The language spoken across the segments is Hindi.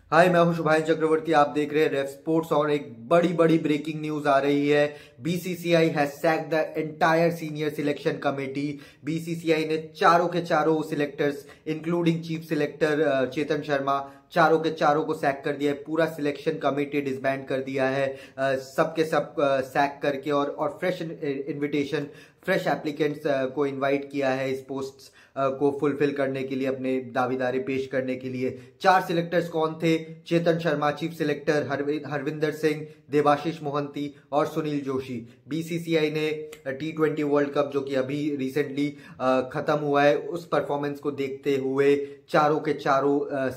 हाय, मैं हूं शुभान चक्रवर्ती। आप देख रहे हैं रेफ स्पोर्ट्स और एक बड़ी बड़ी ब्रेकिंग न्यूज आ रही है। BCCI has sacked the entire senior selection committee. BCCI ने चारों के चारों selectors including chief selector Chetan Sharma, चारों के चारों को सैक कर दिया है। पूरा सिलेक्शन कमेटी डिसबैंड कर दिया है। सबके सब सैक करके और फ्रेश इनविटेशन, फ्रेश एप्लीकेंट्स को इनवाइट किया है इस पोस्ट को फुलफिल करने के लिए, अपने दावेदारी पेश करने के लिए। 4 सिलेक्टर्स कौन थे? चेतन शर्मा चीफ सिलेक्टर, हरविंदर सिंह, देवाशीष मोहंती और सुनील जोशी। बीसीसीआई ने T20 वर्ल्ड कप जो कि अभी रिसेंटली खत्म हुआ है, उस परफॉर्मेंस को देखते हुए चारों के चारों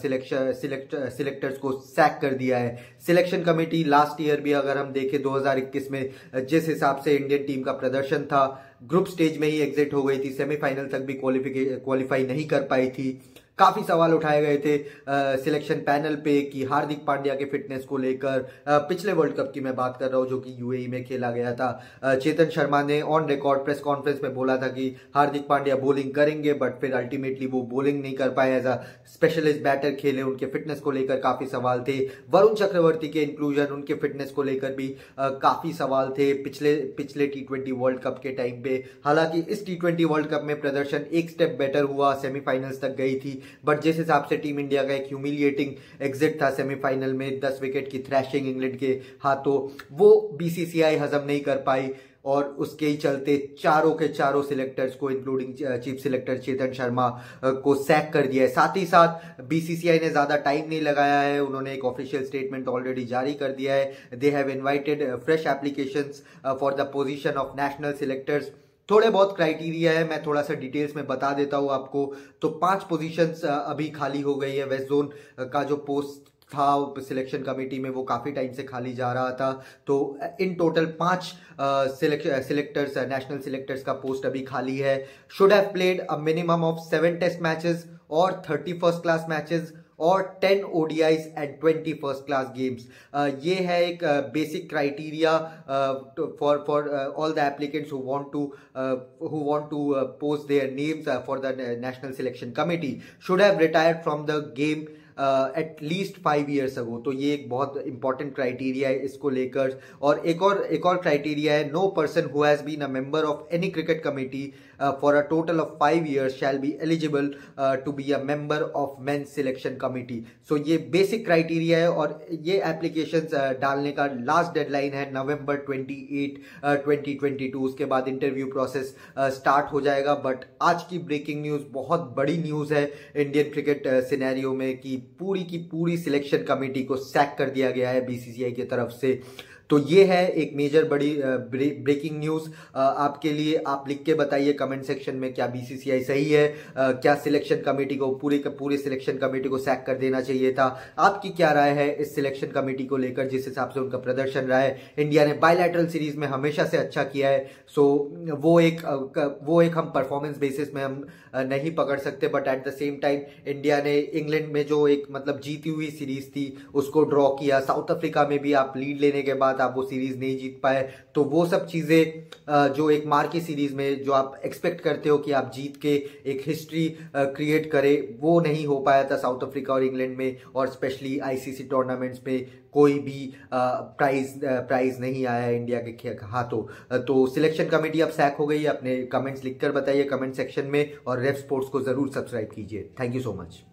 सिलेक्टर्स को सैक कर दिया है। सिलेक्शन कमेटी लास्ट ईयर भी अगर हम देखें 2021 में जिस हिसाब से इंडियन टीम का प्रदर्शन था, ग्रुप स्टेज में ही एग्जिट हो गई थी, सेमीफाइनल तक भी क्वालिफाई नहीं कर पाई थी। काफी सवाल उठाए गए थे सिलेक्शन पैनल पे कि हार्दिक पांड्या के फिटनेस को लेकर। पिछले वर्ल्ड कप की मैं बात कर रहा हूं जो कि यूएई में खेला गया था। चेतन शर्मा ने ऑन रिकॉर्ड प्रेस कॉन्फ्रेंस में बोला था कि हार्दिक पांड्या बॉलिंग करेंगे, बट फिर अल्टीमेटली वो बॉलिंग नहीं कर पाए, एज अ स्पेशलिस्ट बैटर खेले। उनके फिटनेस को लेकर काफी सवाल थे। वरुण चक्रवर्ती के इंक्लूजन, उनके फिटनेस को लेकर भी काफी सवाल थे पिछले T20 वर्ल्ड कप के टाइम पे। हालांकि इस T20 वर्ल्ड कप में प्रदर्शन एक स्टेप बेटर हुआ, सेमीफाइनल्स तक गई थी, बट जिस हिसाब से टीम इंडिया का एक ह्यूमिलिएटिंग एग्जिट था सेमीफाइनल में, 10 विकेट की थ्रैशिंग इंग्लैंड के हाथों, वो बीसीसीआई हजम नहीं कर पाई और उसके ही चलते चारों के चारों सिलेक्टर्स को including chief selector Chetan Sharma को सैक कर दिया है। साथ ही साथ बीसीसीआई ने ज्यादा टाइम नहीं लगाया है, उन्होंने एक ऑफिशियल स्टेटमेंट ऑलरेडी जारी कर दिया है। They have invited fresh applications for the position of national selectors. थोड़े बहुत क्राइटेरिया है, मैं थोड़ा सा डिटेल्स में बता देता हूं आपको। तो 5 पोजीशंस अभी खाली हो गई है। वेस्ट जोन का जो पोस्ट था सिलेक्शन कमेटी में, वो काफी टाइम से खाली जा रहा था। तो इन टोटल 5 सिलेक्टर्स, नेशनल सिलेक्टर्स का पोस्ट अभी खाली है। Should have played a minimum of 7 test matches और 30 फर्स्ट क्लास मैचेस और 10 ODIs and 20 first class games. ये है एक basic criteria for all the applicants who want to post their names for the national selection committee should have retired from the game at least 5 years ago। तो ये एक बहुत इंपॉर्टेंट क्राइटेरिया है इसको लेकर। और एक और क्राइटेरिया है, no person who has been a member of any cricket committee for a total of 5 years shall be eligible to be a member of men's selection committee. So ये बेसिक क्राइटेरिया है और ये एप्लीकेशन डालने का लास्ट डेडलाइन है November 28, 2022। उसके बाद इंटरव्यू प्रोसेस स्टार्ट हो जाएगा। बट आज की ब्रेकिंग न्यूज बहुत बड़ी न्यूज है इंडियन क्रिकेट सिनेरियो में कि पूरी की पूरी सिलेक्शन कमेटी को सैक कर दिया गया है बीसीसीआई की तरफ से। तो ये है एक मेजर बड़ी ब्रेकिंग न्यूज आपके लिए। आप लिख के बताइए कमेंट सेक्शन में, क्या बीसीसीआई सही है? क्या सिलेक्शन कमेटी को, पूरे सिलेक्शन कमेटी को सैक कर देना चाहिए था? आपकी क्या राय है इस सिलेक्शन कमेटी को लेकर, जिस हिसाब से उनका प्रदर्शन रहा है? इंडिया ने बायलैटरल सीरीज में हमेशा से अच्छा किया है, सो वो एक हम परफॉर्मेंस बेसिस में हम नहीं पकड़ सकते। But at the same time India ने इंग्लैंड में जो एक मतलब जीती हुई सीरीज थी उसको ड्रॉ किया। साउथ अफ्रीका में भी आप लीड लेने के बाद आप वो सीरीज नहीं जीत पाए। तो वो सब चीजें जो एक मार्की सीरीज में जो आप एक्सपेक्ट करते हो कि आप जीत के एक हिस्ट्री क्रिएट करे, वो नहीं हो पाया था साउथ अफ्रीका और इंग्लैंड में। और स्पेशली आईसीसी टूर्नामेंट्स में कोई भी प्राइज नहीं आया इंडिया के हाथों। तो सिलेक्शन कमेटी अब सैक हो गई है। अपने कमेंट्स लिखकर बताइए कमेंट सेक्शन में और रेफ स्पोर्ट्स को जरूर सब्सक्राइब कीजिए। Thank you so much.